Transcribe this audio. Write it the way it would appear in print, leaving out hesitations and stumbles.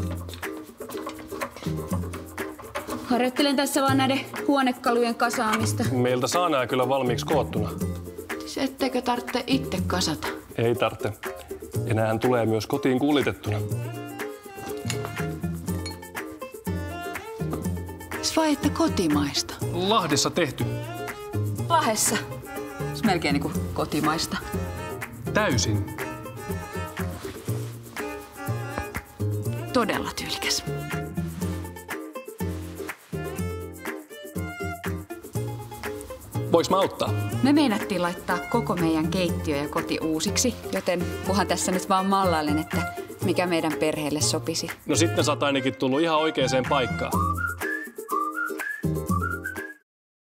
Harjoittelen tässä vaan näiden huonekalujen kasaamista. Meiltä saa nää kyllä valmiiksi koottuna. Siis etteikö tarvitse itse kasata? Ei tarvitse. Ja näähän tulee myös kotiin kuulitettuna. Vai että kotimaista? Lahdessa tehty. Lahdessa? Se melkein niinku kotimaista. Täysin. Todella tyylikäs. Voiks mä auttaa? Me meinattiin laittaa koko meidän keittiö ja koti uusiksi, joten kunhan tässä nyt vaan mallailen, että mikä meidän perheelle sopisi. No sitten sä oot ainakin tullut ihan oikeaan paikkaan.